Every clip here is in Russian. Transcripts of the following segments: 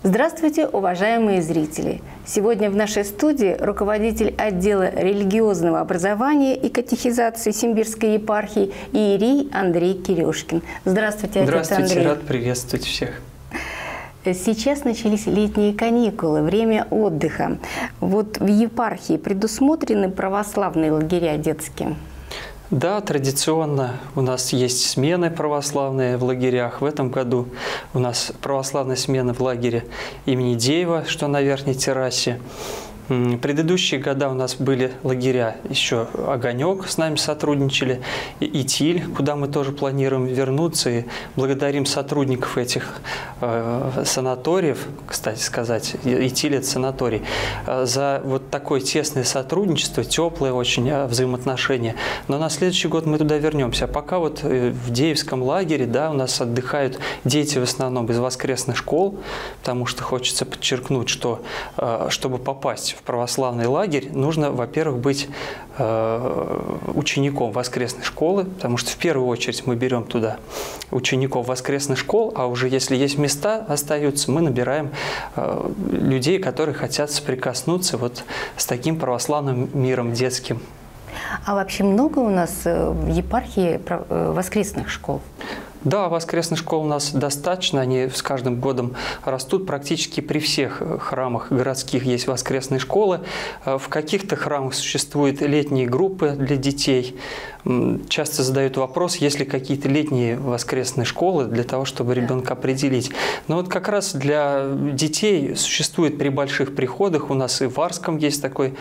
Здравствуйте, уважаемые зрители! Сегодня в нашей студии руководитель отдела религиозного образования и катехизации Симбирской епархии иерей Андрей Кирюшкин. Здравствуйте, отец Андрей. Здравствуйте, рад приветствовать всех. Сейчас начались летние каникулы, время отдыха. Вот в епархии предусмотрены православные лагеря детские? Да, традиционно у нас есть смены православные в лагерях. В этом году у нас православная смена в лагере имени Деева, что на верхней террасе. Предыдущие года у нас были лагеря, еще «Огонек» с нами сотрудничали, и «Итиль», куда мы тоже планируем вернуться, и благодарим сотрудников этих санаториев, кстати сказать, «Итиль» – это санаторий, за вот такое тесное сотрудничество, теплое очень взаимоотношения. Но на следующий год мы туда вернемся. А пока вот в Деевском лагере, да, у нас отдыхают дети в основном из воскресных школ, потому что хочется подчеркнуть, что чтобы попасть в православный лагерь, нужно, во-первых, быть учеником воскресной школы, потому что в первую очередь мы берем туда учеников воскресных школ, а уже если есть места остаются, мы набираем людей, которые хотят соприкоснуться вот с таким православным миром детским. А вообще много у нас в епархии воскресных школ? Да, воскресных школ у нас достаточно, они с каждым годом растут. Практически при всех храмах городских есть воскресные школы. В каких-то храмах существуют летние группы для детей. Часто задают вопрос, есть ли какие-то летние воскресные школы для того, чтобы ребенка определить. Но вот как раз для детей существует при больших приходах, у нас и в Арском есть такой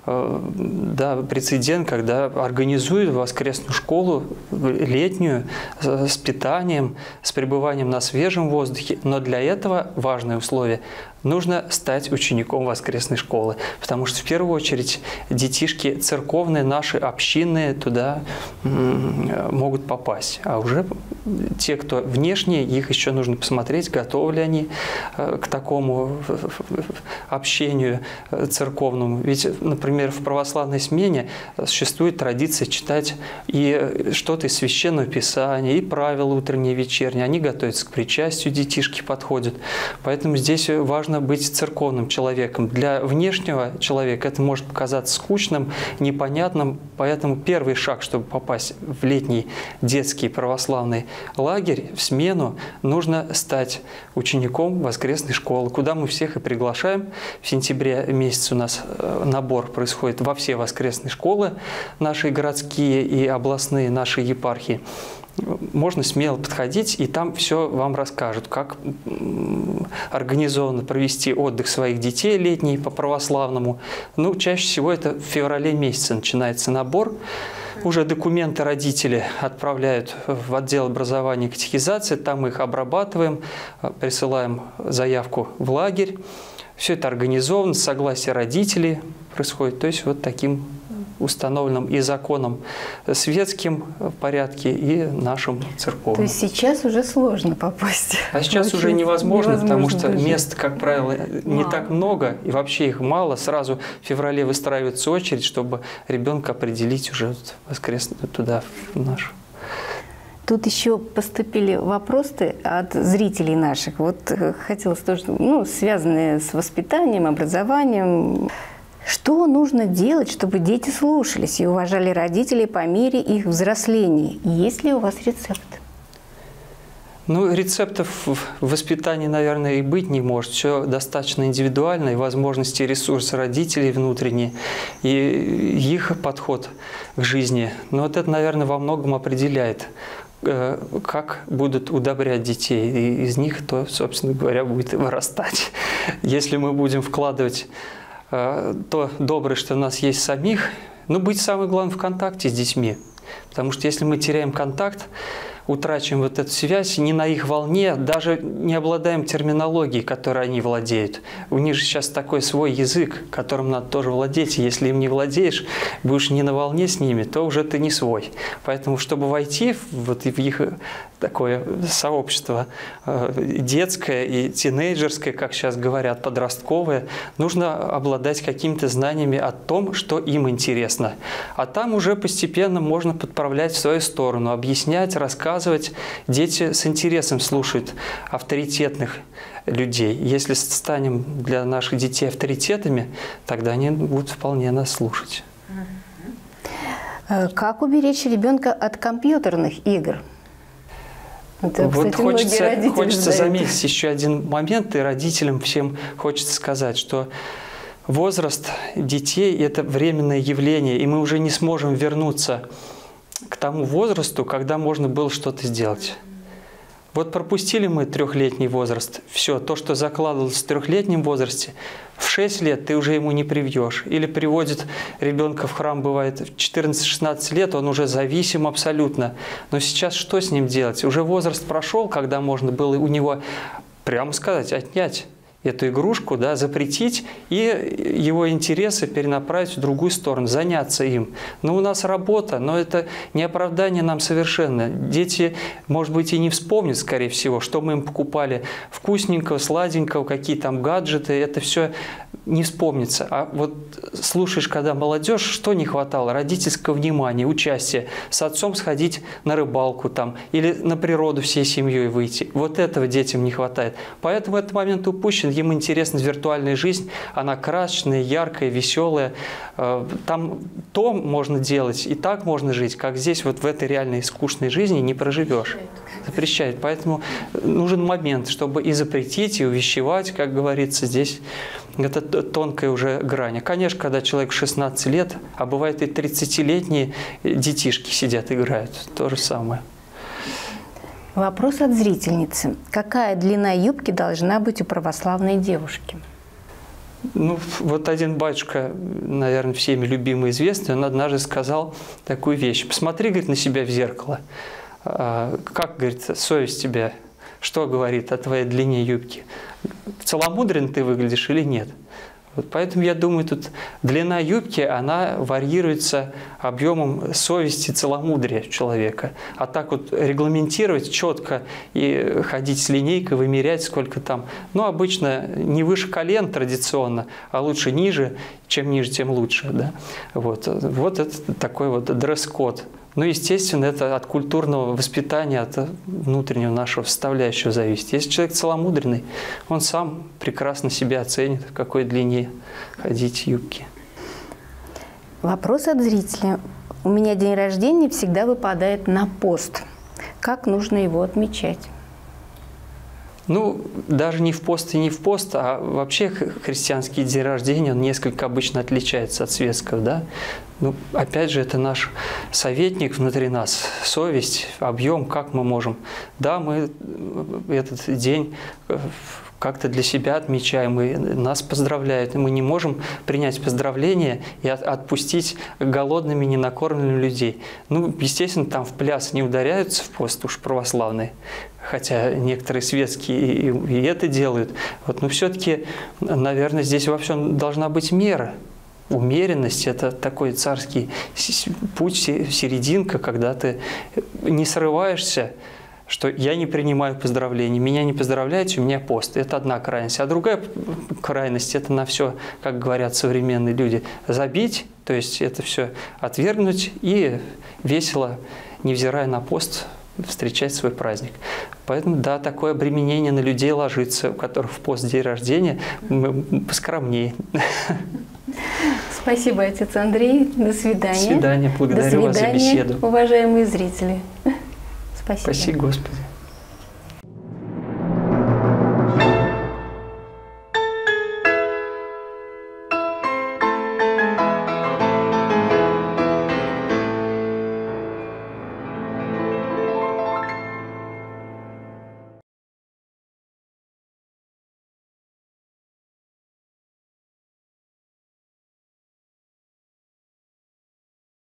прецедент, когда организуют воскресную школу летнюю с питанием, с пребыванием на свежем воздухе. Но для этого важное условие – нужно стать учеником воскресной школы, потому что в первую очередь детишки церковные, наши, общинные туда могут попасть. А уже те, кто внешние, их еще нужно посмотреть, готовы ли они к такому общению церковному. Ведь, например, в православной смене существует традиция читать и что-то из Священного Писания, и правила утренние, вечерние. Они готовятся к причастию, детишки подходят. Поэтому здесь важно быть церковным человеком. Для внешнего человека это может показаться скучным, непонятным. Поэтому первый шаг, чтобы попасть в летний детский православный лагерь, в смену, нужно стать учеником воскресной школы, куда мы всех и приглашаем. В сентябре месяце у нас набор происходит во все воскресные школы, наши городские и областные, наши епархии. Можно смело подходить, и там все вам расскажут, как организованно провести отдых своих детей летний по православному. Ну, чаще всего это в феврале месяце начинается набор. Уже документы родители отправляют в отдел образования и катехизации, там мы их обрабатываем, присылаем заявку в лагерь. Все это организовано, согласие родителей происходит, то есть вот таким установленным и законом светским в порядке, и нашим церковным. То есть сейчас уже сложно попасть? А сейчас уже невозможно, потому что мест, как правило, не так много, и вообще их мало. Сразу в феврале выстраивается очередь, чтобы ребенка определить уже воскресно туда, в нашу. Тут еще поступили вопросы от зрителей наших. Вот хотелось тоже, связанные с воспитанием, образованием. Что нужно делать, чтобы дети слушались и уважали родителей по мере их взросления? Есть ли у вас рецепт? Ну, рецептов в воспитании, наверное, и быть не может. Все достаточно индивидуально, и возможности и ресурсы родителей внутренние, и их подход к жизни. Но вот это, наверное, во многом определяет, как будут удобрять детей. И из них то, собственно говоря, будет вырастать. Если мы будем вкладывать то доброе, что у нас есть самих, быть самое главное в контакте с детьми. Потому что если мы теряем контакт, утрачиваем вот эту связь, не на их волне, даже не обладаем терминологией, которой они владеют. У них же сейчас такой свой язык, которым надо тоже владеть. Если им не владеешь, будешь не на волне с ними, то уже ты не свой. Поэтому, чтобы войти в их такое сообщество детское и тинейджерское, как сейчас говорят, подростковое, нужно обладать какими-то знаниями о том, что им интересно. А там уже постепенно можно подправлять в свою сторону, объяснять, рассказывать. Дети с интересом слушают авторитетных людей. Если станем для наших детей авторитетами, тогда они будут вполне нас слушать. Как уберечь ребенка от компьютерных игр? Это, вот кстати, хочется заметить еще один момент, и родителям всем хочется сказать, что возраст детей – это временное явление, и мы уже не сможем вернуться к тому возрасту, когда можно было что-то сделать. Вот пропустили мы 3-летний возраст, все, то, что закладывалось в 3-летнем возрасте, в 6 лет ты уже ему не привьешь. Или приводит ребенка в храм, бывает, в 14-16 лет, он уже зависим абсолютно. Но сейчас что с ним делать? Уже возраст прошел, когда можно было у него, прямо сказать, отнять эту игрушку, да, запретить и его интересы перенаправить в другую сторону, заняться им. Но у нас работа, но это не оправдание нам совершенно. Дети, может быть, и не вспомнят, скорее всего, что мы им покупали вкусненького, сладенького, какие там гаджеты, это все не вспомнится. А вот слушаешь, когда молодежь, что не хватало? Родительского внимания, участия. С отцом сходить на рыбалку там, или на природу всей семьей выйти. Вот этого детям не хватает. Поэтому этот момент упущен. Им интересна виртуальная жизнь, она красочная, яркая, веселая. Там то можно делать, и так можно жить, как здесь вот в этой реальной скучной жизни не проживешь. Запрещает. Поэтому нужен момент, чтобы и запретить, и увещевать, как говорится, здесь это тонкая уже грань. Конечно, когда человек 16 лет, а бывает и 30-летние детишки сидят, играют. То же самое. Вопрос от зрительницы. Какая длина юбки должна быть у православной девушки? Ну, вот один батюшка, наверное, всеми любимый и известный, он однажды сказал такую вещь. Посмотри, говорит, на себя в зеркало. Как, говорит, совесть тебя, что говорит о твоей длине юбки? Целомудрен ты выглядишь или нет? Вот поэтому я думаю, тут длина юбки, она варьируется объемом совести, целомудрия человека. А так вот регламентировать четко и ходить с линейкой, вымерять сколько там. Ну, обычно не выше колен традиционно, а лучше ниже. Чем ниже, тем лучше. Да? Вот это такой вот дресс-код. Ну, естественно, это от культурного воспитания, от внутреннего нашего составляющего зависит. Если человек целомудренный, он сам прекрасно себя оценит, в какой длине ходить юбки. Вопрос от зрителя. У меня день рождения всегда выпадает на пост. Как нужно его отмечать? Ну, даже не в пост и не в пост, а вообще христианский день рождения, он несколько обычно отличается от светского, да? Ну, опять же, это наш советник внутри нас, совесть, объем, как мы можем. Да, мы этот день как-то для себя отмечаем, и нас поздравляют, и мы не можем принять поздравления и отпустить голодными, ненакормленными людей. Ну, естественно, там в пляс не ударяются в пост уж православные, хотя некоторые светские и это делают. Вот, но все-таки, наверное, здесь во всем должна быть мера. Умеренность – это такой царский путь, серединка, когда ты не срываешься, что я не принимаю поздравлений, меня не поздравляете, у меня пост. Это одна крайность. А другая крайность – это на все, как говорят современные люди, забить, то есть это все отвергнуть и весело, невзирая на пост, встречать свой праздник. Поэтому, да, такое обременение на людей ложится, у которых в пост день рождения, поскромнее. Спасибо, отец Андрей. До свидания. До свидания. Благодарю вас за беседу. Уважаемые зрители. Спасибо. Спасибо, Господи.